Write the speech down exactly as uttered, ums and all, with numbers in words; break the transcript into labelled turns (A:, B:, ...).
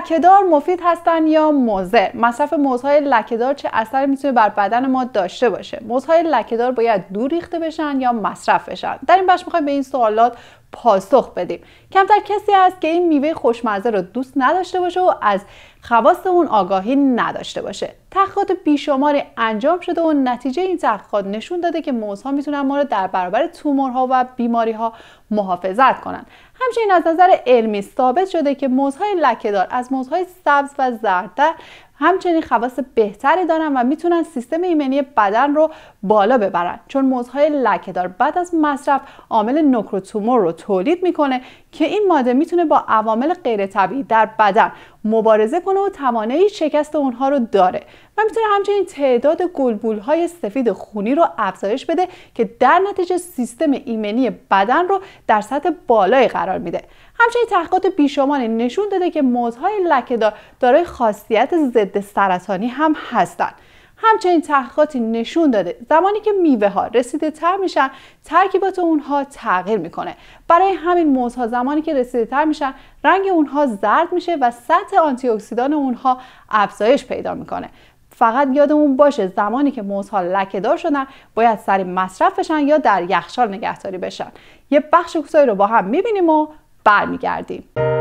A: لکه‌دار مفید هستن یا مضر؟ مصرف موزهای لکه‌دار چه اثری میتونه بر بدن ما داشته باشه؟ موزهای لکه‌دار باید دور ریخته بشن یا مصرف بشن؟ در این بخش می‌خوایم به این سوالات پاسخ بدیم. کمتر کسی هست که این میوه خوشمزه رو دوست نداشته باشه و از خواص اون آگاهی نداشته باشه. تحقیقات بیشماری انجام شده و نتیجه این تحقیقات نشون داده که موزها میتونن ما رو در برابر تومورها و بیماری‌ها محافظت کنن. همچنین از نظر علمی ثابت شده که موزهای لکه‌دار از موزهای سبز و زردتر همچنین خواص بهتری دارن و میتونن سیستم ایمنی بدن رو بالا ببرن، چون موزهای لکه‌دار بعد از مصرف عامل نوکروتومور رو تولید میکنه که این ماده میتونه با عوامل غیر طبیعی در بدن مبارزه کنه و توانایی شکست اونها رو داره و میتونه همچنین تعداد گلبولهای سفید خونی رو افزایش بده که در نتیجه سیستم ایمنی بدن رو در سطح بالایی قرار میده. همچنین تحقیقات بیشماری نشون داده که موزهای لکه‌دار دارای خاصیت ضد سرطانی هم هستند. همچنین تحقیقاتی نشون داده زمانی که میوه ها رسیده تر میشن ترکیبات اونها تغییر میکنه. برای همین موزها زمانی که رسیده تر میشن رنگ اونها زرد میشه و سطح آنتی اکسیدان اونها افزایش پیدا میکنه. فقط یادمون باشه زمانی که موزها لکه‌دار شدن باید سریع مصرف بشن یا در یخچال نگهداری بشن. یه بخش کوتاهی رو با هم میبینیم و برمیگردیم.